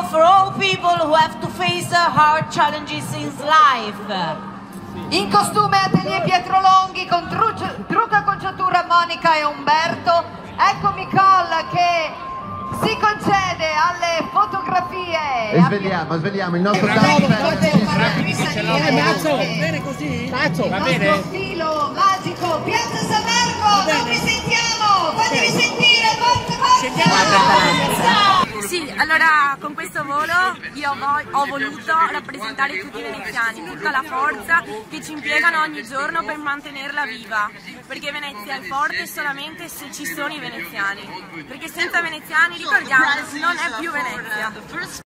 for all people who have to face hard challenges in life. In costume Atelier Pietro Longhi con trucco acconciatura Monica e Umberto. Ecco Nicole che si concede alle fotografie. E sveliamo il nostro Mazzo, bene così? Mazzo, va bene? Il nostro filo magico, Piazza San Marco, non vi sentiamo, fatevi sentire, forza, forza! Sì, allora con questo volo io ho voluto rappresentare tutti i veneziani, tutta la forza che ci impiegano ogni giorno per mantenerla viva, perché Venezia è forte solamente se ci sono i veneziani, perché senza veneziani, ricordiamoci, non è più Venezia.